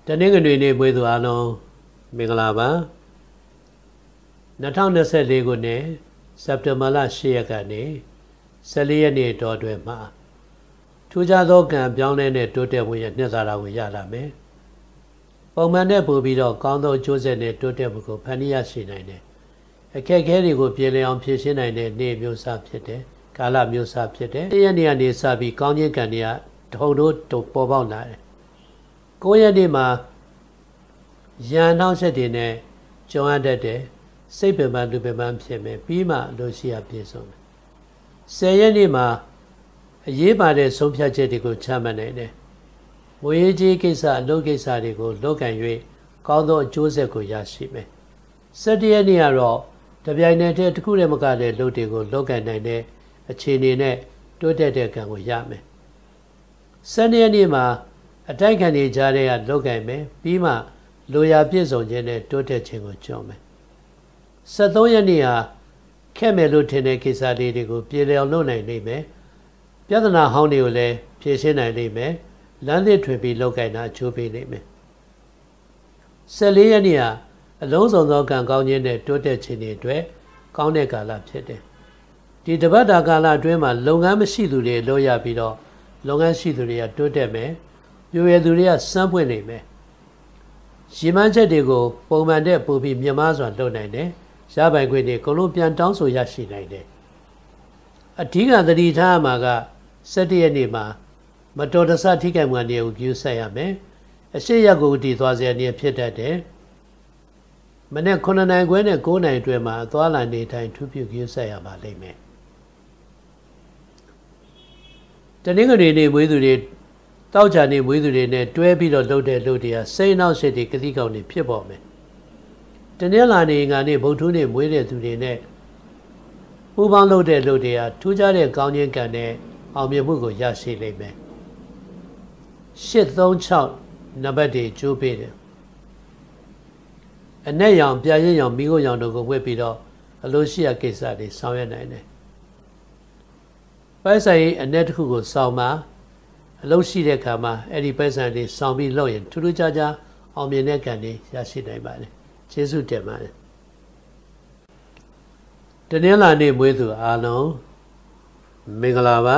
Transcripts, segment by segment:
တနင်္ဂနွေနေ့မွေးသူအားလုံးမင်္ဂလာပါ2024ခုနှစ်စက်တင်ဘာလ10ရက်ကနေ14ရက်နေ့တော်တွင်မှာထူးခြားသောကံပြောင်းလဲတဲ့တိုးတက်မှုရဲ့နှစ်သာရကိုရလာမယ်ပုံမှန်နဲ့ပို့ပြီးတော့ကောင်းသောအကျိုးဆက်နဲ့တိုးတက်မှုကိုဖန်တီးရရှိနိုင်တယ်အခက်အခဲတွေကိုပြေလည်အောင်ဖြေရှင်းနိုင်တဲ့နေ့မျိုးစားဖြစ်တယ်ကာလမျိုးစားဖြစ်တယ်1ရက်နေ့ကနေစပြီးကောင်းခြင်းကံတွေကထုံတို့ပေါ်ပေါက်လာတယ်9ရက်နေ့မှာရန်နှောင့်ယှက်တွေနဲ့ကြုံရတတ်တယ်စိတ်ပင်ပန်းလူပင်ပန်းဖြစ်မယ်ပြီးမှလို့ရှိရပြည့်စုံတယ်10ရက်နေ့မှာအရေးပါတဲ့ဆုံးဖြတ်ချက်တွေကိုချမှတ်နိုင်တယ်ငွေကြေးကိစ္စအလုပ်ကိစ္စတွေကိုလုပ်ကံ၍ကောင်းသောအကျိုးဆက်ကိုရရှိမယ်17ရက်နေ့ကတော့တပြိုင်နက်တည်းတစ်ခုတည်းမကတဲ့လုပ်တွေကိုလုပ်ကံနိုင်တဲ့အခြေအနေနဲ့တိုးတက်တဲ့ကံကိုရမယ်12ရက်နေ့မှာအတိုက်ခံနေကြတဲ့ကလုပ်ကံမယ်ပြီးမှလိုရာပြည့်စုံခြင်းနဲ့တိုးတက်ခြင်းကိုကြုံမယ်73ရက်နေ့ဟာခက်မယ်လို့ထင်တဲ့ကိစ္စလေးတွေကိုပြေလည်အောင်လုပ်နိုင်လိမ့်မယ်ပြဿနာဟောင်းတွေကိုလည်းဖြေရှင်းနိုင်လိမ့်မယ်လမ်းသစ်ထွင်ပြီးလုပ်ကိုင်တာအကျိုးပေးလိမ့်မယ်14ရက်နေ့ဟာအလုံးစုံသောကံကောင်းခြင်းနဲ့တိုးတက်ခြင်းတွေအတွက်ကောင်းတဲ့ကာလဖြစ်တယ်ဒီတပတ်တာကာလအတွင်းမှာလုပ်ငန်းမရှိသူတွေလုပ်ရပြီးတော့လုပ်ငန်းရှိသူတွေကတိုးတက်မယ်ပြည့်ရသူတွေကစမ်းပွင့်နိုင်မယ်ရည်မှန်းချက်တွေကိုပုံမှန်တဲ့ပို့ပြီးမြမစွာလုပ်နိုင်တယ်ရပိုင်ခွင့်တွေအကုန်လုံးပြန်တောင်းဆိုရရှိနိုင်တယ်အဓိကသတိထားမှာက17ရက်နေ့မှာမတော်တဆထိခိုက်မှုတွေကိုကျူးဆက်ရမယ်အရှိရက်ကိုတည်သွားစေနေဖြစ်တတ်တယ်မနေ့9နိုင်ခွဲနဲ့9နိုင်အတွင်းမှာသွားလာနေတိုင်းထူးပြုကျူးဆက်ရပါလိမ့်မယ်တနင်္ဂနွေနေ့မွေးသူတွေတောက်ချာနေမွေးသူတွေနဲ့တွဲပြီးတော့လှုပ်တဲ့လှုပ်တွေကစိတ်နှောက်ရှက်တွေကတိကောင်တွေဖြစ်ပေါ်မယ်တနင်္လာနေ့ငါနေ့ဗုဒ္ဓဟူးနေ့မွေးတဲ့သူတွေနဲ့ပူပေါင်းလှုပ်တဲ့လှုပ်တွေကထူးခြားတဲ့ကောင်းခြင်းကံနဲ့အောင်မြင်မှုကိုရရှိလိမ့်မယ်836နံပါတ်တွေကျိုးပေးတယ်အနက်ရောင်ပြရင်ရောင်မိခိုးရောင်တို့ကိုဝတ်ပြီးတော့အလိုရှိရကိစ္စတွေဆောင်ရွက်နိုင်တယ်ပိုက်ဆိုင်အနက်တစ်ခုကိုစောင့်မှာအလုပ်ရှိတဲ့အခါမှာအဲ့ဒီပိုက်ဆံတွေဆောင်ပြီးလုပ်ရင်ထူးထူးခြားခြားအောင်မြင်တဲ့ကံတွေရရှိနိုင်ပါတယ်ကျေးဇူးတင်ပါတယ်တနင်္လာနေ့မွေးသူအားလုံးမင်္ဂလာပါ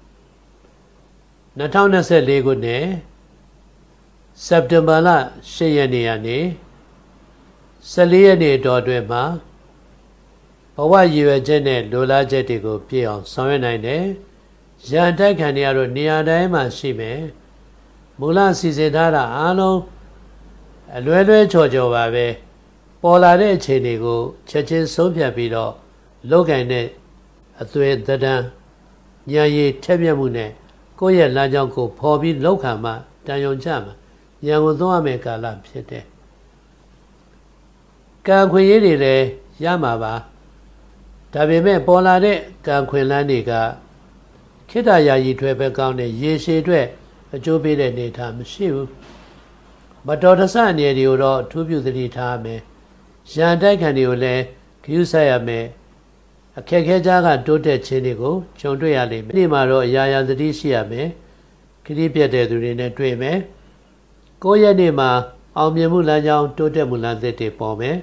2024ခုနှစ်စက်တင်ဘာလ10ရက်နေ့ကနေ14ရက်နေ့တော်အတွင်းမှာဘဝရည်ရွယ်ချက်နဲ့လိုလားချက်တွေကိုပြည့်အောင်ဆောင်ရွက်နိုင်တယ်ရန်တိုက်ခံတွေကတော့နေရာတိုင်းမှာရှိမယ်မူလစီစဉ်ထားတာအားလုံးအလွဲလွဲချော်ချော်ပါပဲပေါ်လာတဲ့အခြေအနေကိုချက်ချင်းဆုံးဖြတ်ပြီးတော့လုပ်ကင်တဲ့အသွေးသဏ္ဍာန်ဉာဏ်ရည်ထက်မြက်မှုနဲ့ကိုယ့်ရဲ့လမ်းကြောင်းကိုဖော်ပြီးလောက်ခံမှတန်ရုံချမှာဉာဏ်ကိုသုံးရမယ့်ကာလဖြစ်တယ်ကံခွင့်ရည်တွေလည်းရမှာပါဒါပေမဲ့ပေါ်လာတဲ့ကံခွင့်လန်းတွေကခေတ္တယာယီထွဲပဲကောင်းတဲ့ရေရှည်အတွက်အကျိုးပေးတဲ့အနေအထားမရှိဘူးမတော်တဆအနေတွေကိုတော့အထူးပြုသတိထားမယ်ရန်တိုက်ခံတွေကိုလည်းဂရုစိုက်ရမယ်အခက်ခဲကြားကတိုးတက်ခြင်းတွေကိုကြုံတွေ့ရလိမ့်မယ်ဒီမှာတော့အရာရာသတိရှိရမယ်ခရီးပြတ်တဲ့သူတွေနဲ့တွေ့မယ်9ရက်နေ့မှာအောင်မြင်မှုလမ်းကြောင်းတိုးတက်မှုလမ်းသစ်တွေပေါ်မယ်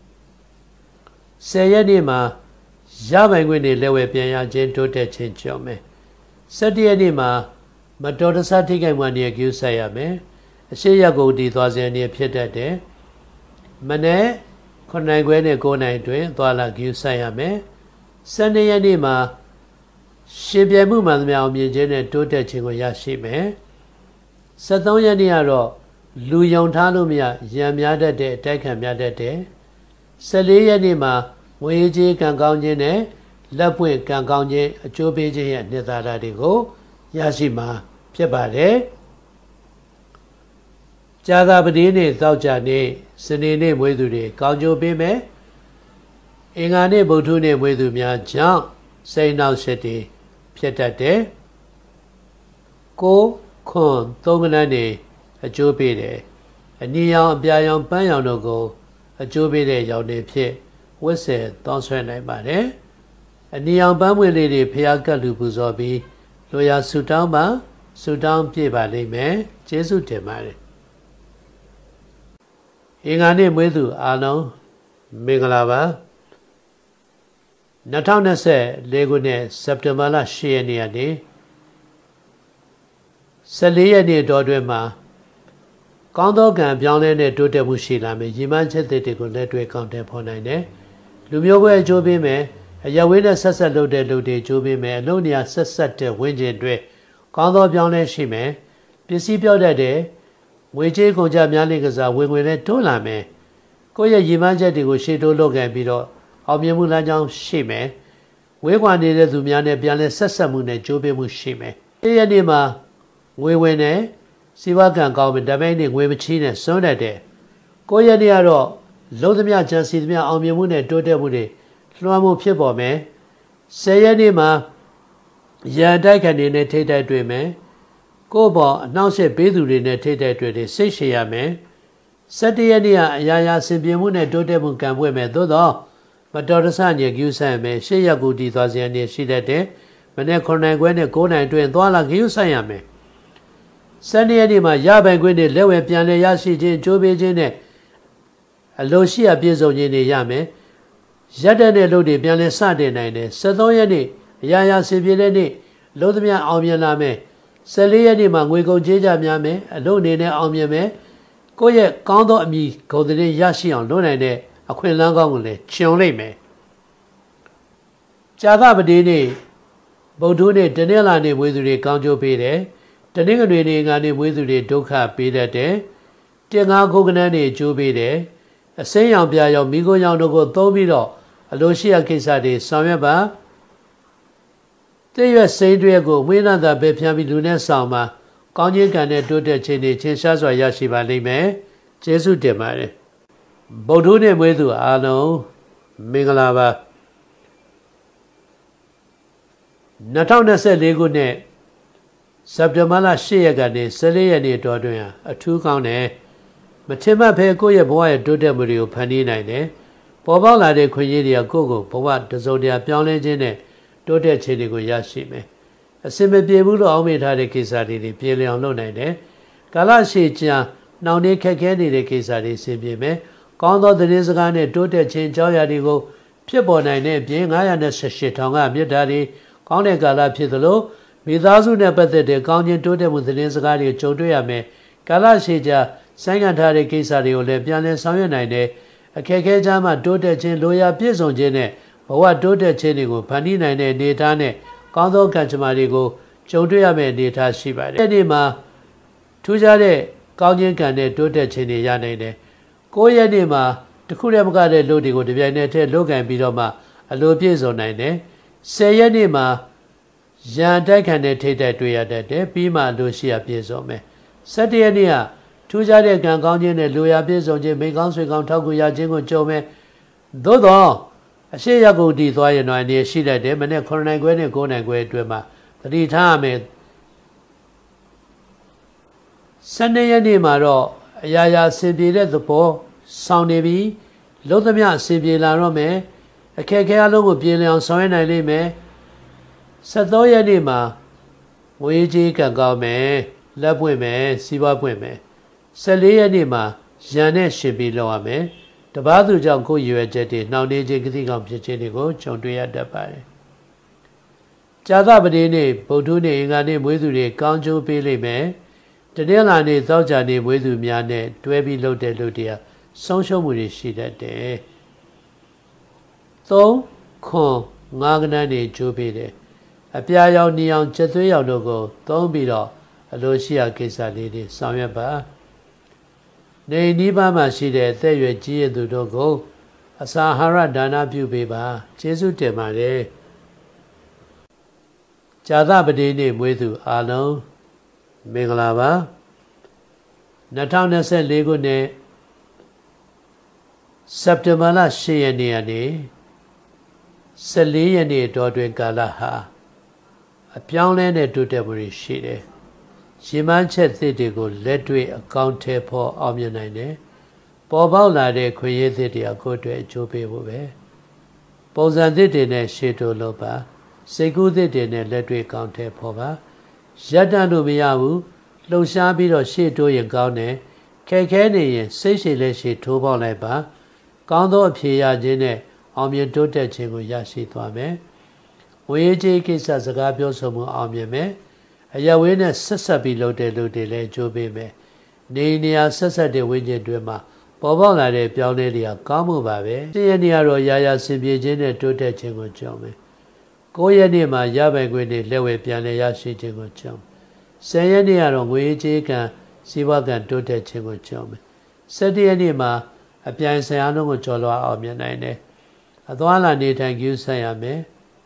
10ရက်နေ့မှာရပိုင်ခွင့်တွေလက်ဝဲပြန်ရခြင်းတိုးတက်ခြင်းကြုံမယ်17ရက်နေ့မှာမတော်တဆထိခိုက်မှုတွေကျူးဆက်ရမယ်အရှိရက်ကိုတည်သွားစေနေဖြစ်တတ်တယ်မနေ့9နိုင်ခွဲနဲ့9နိုင်တွင်သွားလာကျူးဆက်ရမယ်12ရက်နေ့မှာရှင်ပြိုင်မှုမှန်သမျှအောင်မြင်ခြင်းနဲ့တိုးတက်ခြင်းကိုရရှိမယ်73ရက်နေ့ကတော့လူယုံထားလို့မရရံများတတ်တဲ့အတိုက်ခံများတတ်တယ်14ရက်နေ့မှာငွေကြေးကံကောင်းခြင်းနဲ့လက်ပွင့်ကံကောင်းခြင်းအကျိုးပေးခြင်းရဲ့နှစ်သာရတွေကိုရရှိမှာဖြစ်ပါတယ်ကြာသပတေးနေ့သောကြာနေ့စနေနေ့မွေးသူတွေကောင်းကျိုးပေးမယ်အင်္ဂါနေ့ဗုဒ္ဓနေ့မွေးသူများကြောင့်စိတ်နှောက်ယှက်တွေဖြစ်တတ်တယ်9ခွန်3ကဏ္ဍနေအကျိုးပေးတယ်အနီရောင်အပြာရောင်ပန်းရောင်တို့ကိုအကျိုးပေးတဲ့ရောင်တွေဖြစ်ဝတ်ဆယ်တောင်းဆွဲနိုင်ပါတယ်အနီရောင်ပန်းပွင့်လေးတွေဖျားကပ်လူပူဇော်ပြီးလိုရာဆူတောင်းပါဆူတောင်းပြည့်ပါလိမ့်မယ်ကျေးဇူးတင်ပါတယ်အင်္ဂါနေ့မွေးသူအားလုံးမင်္ဂလာပါ2024ခုနှစ်စက်တင်ဘာလ10ရက်နေ့ကနေ14ရက်နေ့တော်တွင်မှာကောင်းသောကံပြောင်းလဲတဲ့တိုးတက်မှုရှိလာမယ်ရည်မှန်းချက်တွေကိုလက်တွေ့ကောင်းတဲ့ဖော်နိုင်တယ်လူမျိုးပွဲအကျိုးပေးမယ်အရဝေးနဲ့ဆက်ဆက်လုပ်တဲ့လူတွေအကျိုးပေးမယ်အလုံးနေရာဆက်ဆက်တဲ့ဝင်းကျင်တွေကောင်းသောပြောင်းလဲရှိမယ်ပစ္စည်းပြောက်တတ်တဲ့ငွေကြေးကုန်ကြများလေးကစားဝင်ငွေနဲ့တိုးလာမယ်ကိုယ့်ရဲ့ရည်မှန်းချက်တွေကိုရှေ့တိုးလုပ်ခဲ့ပြီးတော့အောင်မြင်မှုလမ်းကြောင်းရှိမယ်ဝေးကွာနေတဲ့သူများနဲ့ပြန်လဲဆက်ဆက်မှုနဲ့ကြိုးပေးမှုရှိမယ်ဒီရက်နေ့မှာငွေဝင်နဲ့စီးပွားကံကောင်းမယ်ဒါပေမဲ့ငွေမချီးနဲ့စွန့်တတ်တယ်ကိုယ့်ရက်နေ့ကတော့လုံးသမျှချမ်းစီသမျှအောင်မြင်မှုနဲ့တိုးတက်မှုတွေလွှမ်းမှုဖြစ်ပေါ်မယ်10ရက်နေ့မှာရန်တိုက်ခံနေနဲ့ထိတ်တိုက်တွေ့မယ်ကိုယ့်ဘောအနှောင့်အယှက်ပေးသူတွေနဲ့ထိတ်တိုက်တွေ့တွေစိတ်ရှည်ရမယ်17ရက်နေ့ကအရာရာဆင်ပြေမှုနဲ့တိုးတက်မှုကံပွင့်မယ်သို့တော့မတော်တဆညက်ကျူးဆိုင်မယ်ရှေ့ရက်ကူတည်သွားစရာနေရှိတတ်တယ်မနေ့9နိုင်ခွဲနဲ့9နိုင်တွင်သွားလာကျူးဆိုင်ရမယ်12ရက်နေ့မှာရပိုင်ခွင့်နဲ့လက်ဝဲပြန်လည်ရရှိခြင်းကြိုးပေးခြင်းနဲ့အလိုရှိအပြည့်စုံခြင်းတွေရမယ်ရက်တဲ့လို့တွေပြန်လည်စတင်နိုင်တယ်13ရက်နေ့အရာရာဆင်ပြေတဲ့နေ့လုံးသမျှအောင်မြင်လာမယ်14ရက်နေ့မှာငွေကုန်ကြေးကြများမယ်အလို့အနေနဲ့အောင်မြင်မယ်ကိုယ့်ရဲ့ကောင်းသောအမည်ဂုဏ်သတင်းရရှိအောင်လုပ်နိုင်တဲ့အခွင့်အလမ်းကောင်းကိုလည်းခြုံလိုက်မယ်ကြာသပတေးနေ့ဗုဒ္ဓနေ့တနင်္လာနေ့မွေးသူတွေကောင်းကျိုးပေးတယ်တနင်္ဂနွေနေ့ငါနေ့မွေးသူတွေဒုက္ခပေးတတ်တယ်တင်ငါခုကနန်းတွေကျိုးပေးတယ်အစိမ်းရောင်ပြာရောင်မိခိုးရောင်တို့ကိုသုံးပြီးတော့အလိုရှိရကိစ္စတွေဆောင်ရွက်ပါတည့်ရွက်စိမ့်တွေကိုဝိနတာပဲဖြန်းပြီးလူနဲ့ဆောင်ပါကောင်းခြင်းကံနဲ့တိုးတက်ခြင်းတွေချင်းရှားစွာရရှိပါလိမ့်မယ်ကျေးဇူးတင်ပါတယ်ဗုဒ္ဓနေ့မွေးသူအားလုံးမင်္ဂလာပါ2024ခုနှစ်စက်တင်ဘာလ10ရက်ကနေ14ရက်နေ့တော်တွင်အထူးကောင်းတယ်မထင်မှတ်ဖဲကိုယ့်ရဲ့ဘဝရဲ့တိုးတက်မှုတွေကိုဖန်တီးနိုင်တယ်ပေါ်ပေါက်လာတဲ့ခွင့်ရတွေကကိုယ့်ကိုဘဝတစုံတရာပြောင်းလဲခြင်းနဲ့တိုးတက်ခြင်းတွေကိုရရှိမယ်အစင်မပြေဘူးလို့အောက်မေ့ထားတဲ့ကိစ္စတွေပြေလည်အောင်လုပ်နိုင်တယ်ကာလရှည်ကြာနှောင့်နှေးခက်ခဲနေတဲ့ကိစ္စတွေဆင်ပြေမယ်ကောင်းသောသတင်းစကားနဲ့တိုးတက်ခြင်းကြောင်းရာတွေကိုဖြစ်ပေါ်နိုင်တဲ့အပြင်918ထောင်ကမြစ်တာတွေကောင်းတဲ့ကာလဖြစ်သလိုမိသားစုနဲ့ပတ်သက်တဲ့ကောင်းခြင်းတိုးတက်မှုသတင်းစကားတွေကြုံတွေ့ရမယ်ကာလရှည်ကြာဆိုင်ငံထားတဲ့ကိစ္စတွေကိုလည်းပြန်လည်ဆောင်ရွက်နိုင်တယ်အခက်အခဲကြားမှာတိုးတက်ခြင်းလိုရာပြည့်စုံခြင်းနဲ့ဘဝတိုးတက်ခြင်းတွေကိုဖန်တီးနိုင်တဲ့အနေအထားနဲ့ကောင်းသောကံကြမ္မာတွေကိုကြုံတွေ့ရမယ့်အနေအထားရှိပါတယ်ဒီနေ့မှာထူးခြားတဲ့ကောင်းခြင်းကံနဲ့တိုးတက်ခြင်းတွေရနိုင်တယ်9ရက်နေ့မှာတခုတည်းမကတဲ့လူတွေကိုတပြိုင်နက်တည်းလုပ်ကင်ပြီးတော့မှအလိုပြည့်စုံနိုင်တယ်10ရက်နေ့မှာရန်တိုက်ခံတဲ့ထိတ်တိုက်တွေ့ရတတ်တယ်ပြီးမှလိုရှိရပြည့်စုံမယ်17ရက်နေ့ကထူးခြားတဲ့ကံကောင်းခြင်းနဲ့လိုရာပြည့်စုံခြင်းမိကောင်းဆွေကောင်းထောက်ကူရခြင်းကိုကြုံမယ်သို့သောအရှိရကုတ်တီသွားရင်တော့အနေရှိတတ်တယ်မနေ့9နိုင်ခွဲနဲ့9နိုင်ခွဲအတွင်းမှာသတိထားရမယ်12ရက်နေ့မှာတော့အရာရာဆင်ပြေတဲ့သဘောဆောင်နေပြီးလုံးသမျှဆင်ပြေလာတော့မယ်အခက်အခဲအလုံးကိုပြင်လျအောင်ဆောင်ရွက်နိုင်လိမ့်မယ်13ရက်နေ့မှာငွေကြေးကံကောင်းမယ်လက်ပွင့်မယ်စီးပွားပွင့်မယ်14ရက်နေ့မှာရန်နဲ့ရှင်ပြီးလောက်ရမယ်တပားသူကြောင့်ကိုယ်ရွယ်ချက်တွေနှောင့်နှေးခြင်းဂတိကောင်ဖြစ်ခြင်းတွေကိုကြုံတွေ့ရတတ်ပါတယ်ကြာသပတေးနေ့ဗုဒ္ဓနေ့အင်္ဂါနေ့မွေးသူတွေကောင်းကျိုးပေးလိမ့်မယ်တနင်္လာနေ့သောကြာနေ့မွေးသူများနဲ့တွဲပြီးလုပ်တဲ့လူတရားဆုံးရှုံးမှုတွေရှိတတ်တယ်3ခွန်5ကဏ္ဍနေကျိုးပေးတယ်အပြာရောင်နီအောင်ချက်သွေးရောင်တို့ကိုသုံးပြီးတော့အလိုရှိရာကိစ္စလေးတွေဆောင်ရွက်ပါနေနီးပါးမှာရှိတဲ့အသက်အရွယ်ကြီးရသူတို့ကိုအစာအာဟာရဒါနပြုပေးပါကျေးဇူးတင်ပါတယ်ဇာသပတိနေ့မွေးသူအားလုံးမင်္ဂလာပါ2024ခုနှစ်စက်တင်ဘာလ10ရက်နေ့ကနေ14ရက်နေ့တော်တွင်ကာလဟာအပြောင်းလဲတဲ့တိုးတက်မှုရှိတယ်ရည်မှန်းချက်သစ်တွေကိုလက်တွေ့အကောင့်ထဲပေါ်အောင်မြင်နိုင်တယ်ပေါ်ပေါက်လာတဲ့ခွင့်ရသစ်တွေအကိုအတွက်အကျိုးပေးဖို့ပဲပုံစံသစ်တွေနဲ့ရှေ့တိုးလုပ်ပါစိတ်ကူးသစ်တွေနဲ့လက်တွေ့အကောင့်ထဲပေါ်ပါရပ်တန့်လို့မရဘူးလှုပ်ရှားပြီးတော့ရှေ့တိုးရင်ကောင်းတယ်ခဲခဲနေရင်စိတ်ရှိလက်ရှိထိုးပေါက်လိုက်ပါကောင်းသောအဖြေရခြင်းနဲ့အောင်မြင်တိုးတက်ခြင်းကိုရရှိသွားမယ်ငွေကြေးကိစ္စစကားပြောဆိုမှုအောင်မြင်မယ်အရဝေးနဲ့ဆက်ဆက်ပြီးလုပ်တဲ့လူတွေလည်းကြိုးပေးမယ်နေနေရာဆက်ဆက်တဲ့ဝိညာဉ်တွေမှာပေါ်ပေါက်လာတဲ့ပြောင်းလဲတွေကကောင်းမှုပါပဲ10ရက်နေ့ကတော့ရာရာဆင်ပြေခြင်းနဲ့တိုးတက်ခြင်းကိုကြောင်းမယ်9ရက်နေ့မှာရပိုင်ခွင့်နဲ့လက်ဝဲပြန်လည်ရရှိခြင်းကိုကြောင်း10ရက်နေ့ကတော့ငွေကြေးကံစီးပွားကံတိုးတက်ခြင်းကိုကြောင်းမယ်17ရက်နေ့မှာအပြိုင်ဆိုင်အားလုံးကိုကျော်လွှာအောင်မြင်နိုင်တယ်အသွားလာနေထိုင်ကြည့်ဆိုင်ရမယ်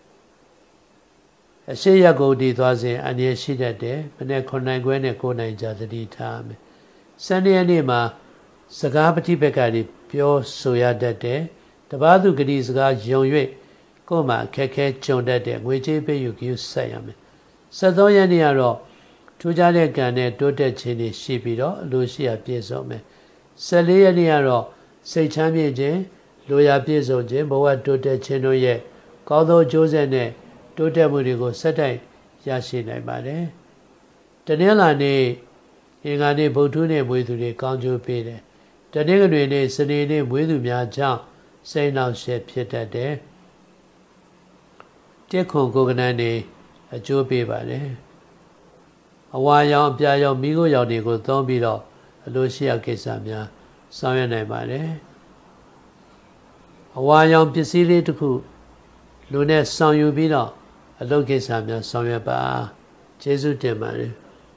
အရှိရကုန်တည်သွားစဉ်အနည်းရှိတတ်တယ်မနေ့9နိုင်ခွဲနဲ့9နိုင်ကြာသတိထားမယ်12ရက်နေ့မှာစကားပฏิပက္ခတွေပြောဆိုရတတ်တယ်တပားသူဂတိစကားယုံ၍ကိုယ်မှာအခက်ခဲကြုံတတ်တဲ့ငွေကြေးပေးယူကြည့်ဆိုင်ရမယ်73ရက်နေ့ကတော့ထူးခြားတဲ့ကံနဲ့တိုးတက်ခြင်းတွေရှိပြီးတော့အလိုရှိရာပြည့်စုံမယ်14ရက်နေ့ကတော့စိတ်ချမ်းမြေ့ခြင်းလိုရာပြည့်စုံခြင်းဘဝတိုးတက်ခြင်းတို့ရဲ့ကောင်းသောအကျိုးဆက်နဲ့တိုးတက်မှုတွေကိုဆက်တိုက်ရရှိနိုင်ပါတယ်တနင်္လာနေ့အင်္ဂါနေ့ဗုဒ္ဓနေ့မွေးသူတွေကောင်းကျိုးပေးတယ်တနင်္ဂနွေနေ့စနေနေ့မွေးသူများကြောင့်စိတ်နှောင့်ယှက်ဖြစ်တတ်တယ်တက်ခွန်ကိုကနန်းနေအကျိုးပေးပါတယ်အဝါရောင်အပြာရောင်မိခိုးရောင်တွေကိုသုံးပြီးတော့အလိုရှိရာကိစ္စများဆောင်ရွက်နိုင်ပါတယ်အဝါရောင်ပစ္စည်းလေးတစ်ခုလူနဲ့ဆောင်ယူပြီးတော့အလုပ်ကိစ္စများဆောင်ရွက်ပါကျေးဇူးတင်ပါတယ်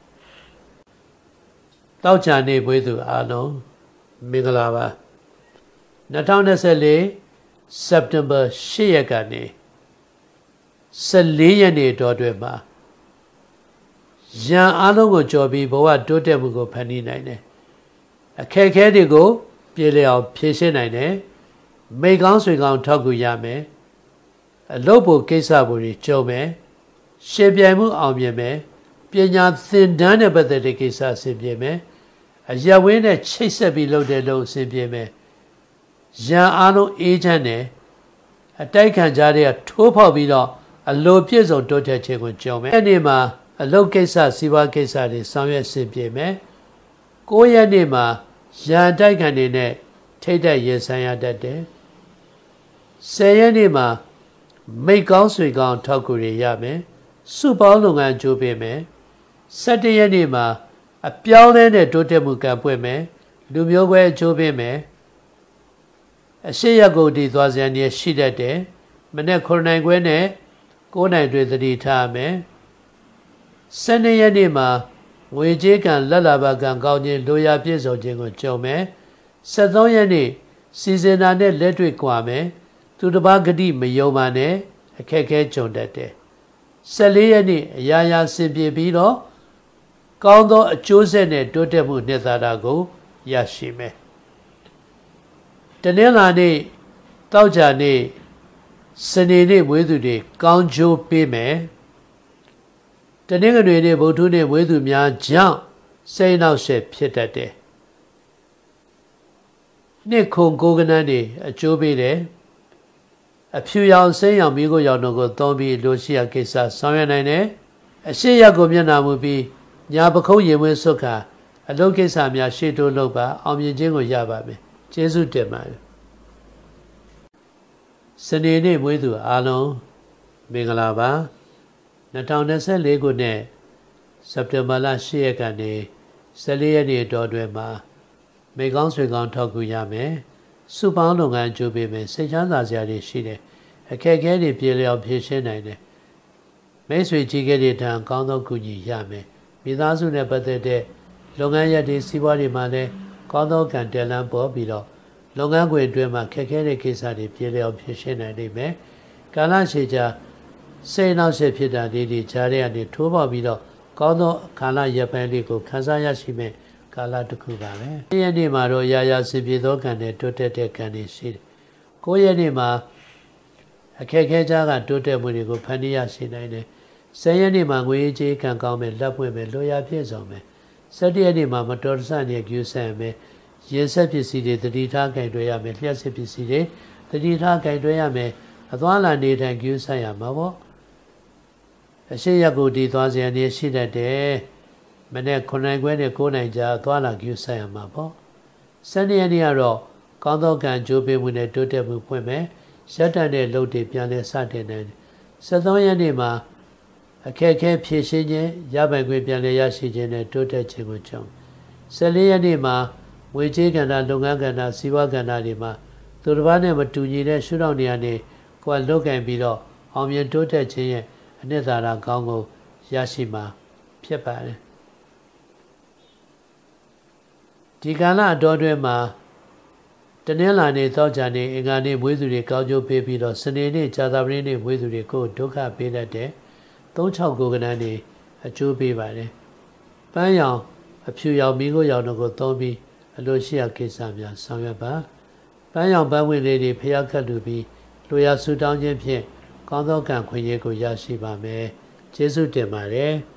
တောက်ချာနေပွေးသူအားလုံးမင်္ဂလာပါ2024စက်တင်ဘာ10ရက်ကနေ14ရက်နေ့တော်တွင်မှာရန်အားလုံးကိုကြော်ပြီးဘဝတိုးတက်မှုကိုဖန်တီးနိုင်တယ်အခက်အခဲတွေကိုပြေလည်အောင်ဖြေရှင်းနိုင်တယ်မိကောင်းဆွေကောင်းထောက်ကူရမယ်အလုပ်ဖို့ကိစ္စဖို့တွေကြုံမယ်ရှင်ပြိုင်မှုအောင်မြင်မယ်ပညာသင်တန်းနဲ့ပတ်သက်တဲ့ကိစ္စအဆင်ပြေမယ်အရဝင်းနဲ့ချိတ်ဆက်ပြီးလုပ်တဲ့လုပ်အဆင်ပြေမယ်ရန်အားလုံးအေးချမ်းတယ်အတိုက်ခံကြတဲ့ထိုးဖောက်ပြီးတော့အလိုပြည့်စုံတိုးတက်ခြင်းကိုကြုံမယ်အဲ့ဒီမှာအလုပ်ကိစ္စစီးပွားကိစ္စတွေဆောင်ရွက်ဆင်ပြေမယ်9ရက်နေ့မှာရန်တိုက်ခံတွေနဲ့ထိတ်တက်ရင်ဆိုင်ရတတ်တယ်10ရက်နေ့မှာမိတ်ကောင်းဆွေကောင်းထောက်ကူတွေရမယ်စုပေါင်းလုပ်ငန်းကြိုးပေးမယ်17ရက်နေ့မှာအပြောင်းလဲနဲ့တိုးတက်မှုကံပွင့်မယ်လူမျိုးကွဲအကျိုးပေးမယ်အရှိရကုန်တည်သွားစရာနေရှိတတ်တယ်မနေ့9နိုင်ခွဲနဲ့9နိုင်တွင်သတိထားမယ်12ရက်နေ့မှာငွေကြေးကံလက်လာဘကံကောင်းခြင်းလိုရာပြည့်စုံခြင်းကိုကြုံမယ်73ရက်နေ့စီစဉ်တာနဲ့လက်တွေ့ကွာမယ်သူတစ်ပါးဂတိမယုံပါနဲ့အခက်ခဲကြုံတတ်တယ်14ရက်နေ့အရာရာဆင်ပြေပြီးတော့ကောင်းသောအကျိုးဆက်နဲ့တိုးတက်မှုနှစ်သာရကိုရရှိမယ်တနင်္လာနေ့တောက်ကြနေ့စနေနေ့မွေးသူတွေကောင်းကျိုးပေးမယ်တနင်္ဂနွေနေ့ဗုဒ္ဓနေ့မွေးသူများကြောင့်စိတ်နှောင့်ယှက်ဖြစ်တတ်တယ်နှစ်ခုကိုကနန်းတွေအကျိုးပေးတယ်အဖြူရောင်စိမ်းရောင်မိခိုးရောင်တို့ကိုသုံးပြီးလိုရှိရာကိစ္စဆောင်ရွက်နိုင်တယ်အရှိရကိုမျက်နှာမူပြီးညာပခုံးရင်ဝင်းစွတ်ခါအလုပ်ကိစ္စများရှေ့တိုးလုပ်ပါအောင်မြင်ခြင်းကိုရပါမယ်ကျေးဇူးတင်ပါတယ်စနေနေ့မွေးသူအားလုံးမင်္ဂလာပါ2024ခုနှစ်စက်တင်ဘာလ10ရက်ကနေ14ရက်နေ့တော်တွင်မှာမိကောင်းဆွေကောင်းထောက်ကူရမယ်စုပေါင်းလုပ်ငန်းကြိုးပေးမယ်စိတ်ချမ်းသာစရာတွေရှိတယ်အခက်အခဲတွေပြေလည်အောင်ဖြေရှင်းနိုင်တယ်မိတ်ဆွေကြီးကဲတွေထံကောင်းသောကူညီရမယ်မိသားစုနဲ့ပတ်သက်တဲ့လုပ်ငန်းရပ်တွေစီးပွားတွေမှာလည်းကောင်းသောကံတယ်လန်းပေါ်ပြီးတော့လုပ်ငန်းခွင်အတွင်းမှာခက်ခဲတဲ့ကိစ္စတွေပြေလည်အောင်ဖြေရှင်းနိုင်နိုင်မယ်ကာလရှည်ကြာစိတ်နှောင့်ယှက်ဖြစ်တာတွေကြားထဲကနေထိုးပေါက်ပြီးတော့ကောင်းသောကာလရပ်ပိုင်းလေးကိုခံစားရရှိမယ်ကာလတစ်ခုပါပဲ9ရက်နေ့မှာတော့ရာရာစင်ပြေသောကံနဲ့တိုးတက်တဲ့ကံတွေရှိတယ်9ရက်နေ့မှာအခက်အခဲကြားကတိုးတက်မှုတွေကိုဖန်တီးရရှိနိုင်တယ်10ရက်နေ့မှာငွေကြေးကံကောင်းမယ်လက်ပွင့်မယ်လိုရာပြည့်စုံမယ်17ရက်နေ့မှာမတော်တဆနဲ့ကျူးဆန်မယ်ရင်ဆက်ပစ္စည်းတွေတတိထားကင်တွဲရမယ်လျှက်စစ်ပစ္စည်းတွေတတိထားကင်တွဲရမယ်အသွားလာနေထိုင်ကျူးဆန်ရမှာပေါ့အရှိရကိုတည်သွားစရာနေရှိတတ်တယ်မနေ့9ခွဲနဲ့9နိုင်ကြာသွားလာကြည့်ဆိုင်ရမှာပေါ့12ရက်နေ့ကတော့ကောင်းသောကံကြိုးပေးမှုနဲ့တိုးတက်မှုဖွင့်မယ်ရက်တန်တဲ့လုပ်တွေပြန်လည်စတင်တယ်13ရက်နေ့မှာအခက်အခဲဖြည့်ရှင်းခြင်းရပိုင်ခွင့်ပြန်လည်ရရှိခြင်းနဲ့တိုးတက်ခြင်းကိုကြောင်း14ရက်နေ့မှာငွေကြေးကဏ္ဍလုပ်ငန်းကဏ္ဍစီးပွားကဏ္ဍတွေမှာသူတစ်ပါးနဲ့မတူညီတဲ့ရှုထောင့်နေရာနဲ့ကိုယ်လုတ်ကင်ပြီးတော့အောင်မြင်တိုးတက်ခြင်းရဲ့အနှစ်သာရကောင်းကိုရရှိမှာဖြစ်ပါတယ်ဒီကာလအတော်အတွင်းမှာတနင်္လာနေ့သောကြာနေ့အင်္ဂါနေ့မွေးသူတွေကောင်းကျိုးပေးပြီးတော့စနေနေ့ကြာသပတေးနေ့မွေးသူတွေကိုဒုက္ခပေးတတ်တဲ့369ကဏ္ဍတွေအကျိုးပေးပါတယ်ပန်းရောင်အဖြူရောင်မိခိုးရောင်တို့ကိုသုံးပြီးအလိုရှိရာကိစ္စများဆောင်ရွက်ပါပန်းရောင်ပန်းဝင်လေးတွေဖျားခတ်လူပြီးလူရဆူတောင်းခြင်းဖြင့်ကောင်းသောကံခွင့်ရကိုရရှိပါမယ်ကျေးဇူးတင်ပါတယ်